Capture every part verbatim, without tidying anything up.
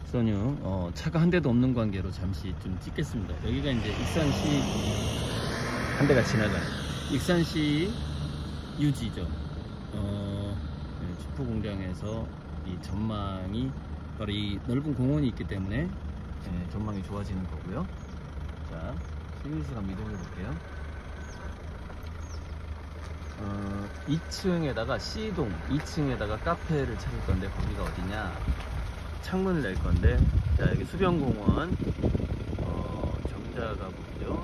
써뉴 어, 차가 한 대도 없는 관계로 잠시 좀 찍겠습니다. 여기가 이제 익산시 한 대가 지나가는 익산시 유지죠. 어, 네, 슈퍼 공장에서 이 전망이 바로 이 넓은 공원이 있기 때문에 네, 전망이 좋아지는 거고요. 자, 슬슬 한번 이동해 볼게요. 어, 이 층에다가 C동 이 층에다가 카페를 차릴 건데 거기가 어디냐, 창문을 낼 건데, 자 여기 수변공원 어, 정자가 보이죠.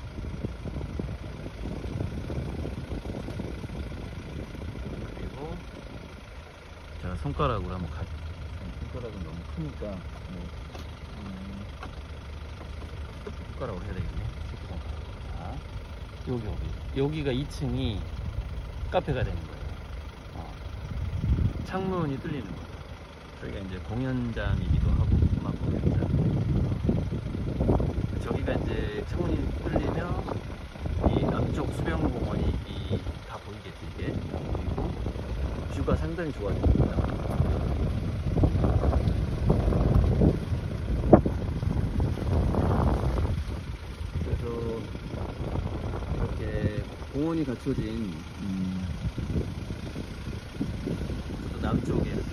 그리고 제가 손가락으로 한번 가, 손가락은 너무 크니까 뭐, 음, 손가락으로 해야 되겠네. 자, 여기 여기 여기가 이 층이 카페가 되는 거예요. 어. 창문이 뚫리는 거예요. 저희가 이제 공연장이기도 하고 음악 공연장. 저기가 이제 창문이 뚫리면 이 남쪽 수변공원이 이 다 보이겠지 이게. 그리고 뷰가 상당히 좋아집니다. 그래서 이렇게 공원이 갖춰진 음, 남쪽에 이렇게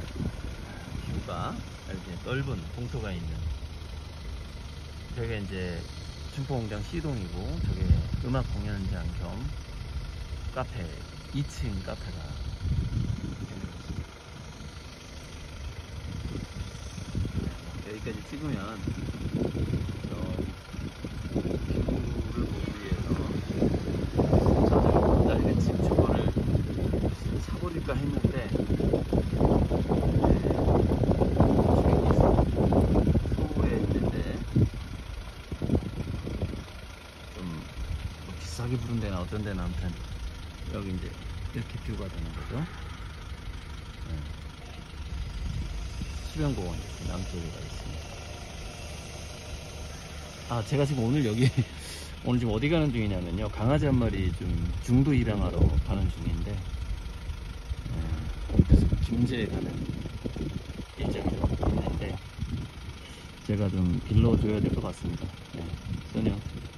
뷰가 이렇게 넓은 공터가 있는, 저게 이제 춘포공장 C동이고 저게 음악 공연장 겸 카페, 이 층 카페가 여기까지 찍으면 뷰를 보기 위해서 나 지금 저거를 사버릴까 했는데 비싸게 부른 데나 어떤 데나 아무튼 여기 이제 이렇게 뷰가 되는 거죠. 네. 수변공원 남쪽에 가 있습니다. 아, 제가 지금 오늘 여기 오늘 지금 어디 가는 중이냐면요, 강아지 한 마리 좀 중도 입양하러 가는 중인데, 네. 그래서 김제에 가는 일정이 좀 있는데 제가 좀 빌려줘야 될 것 같습니다. 네. 써녀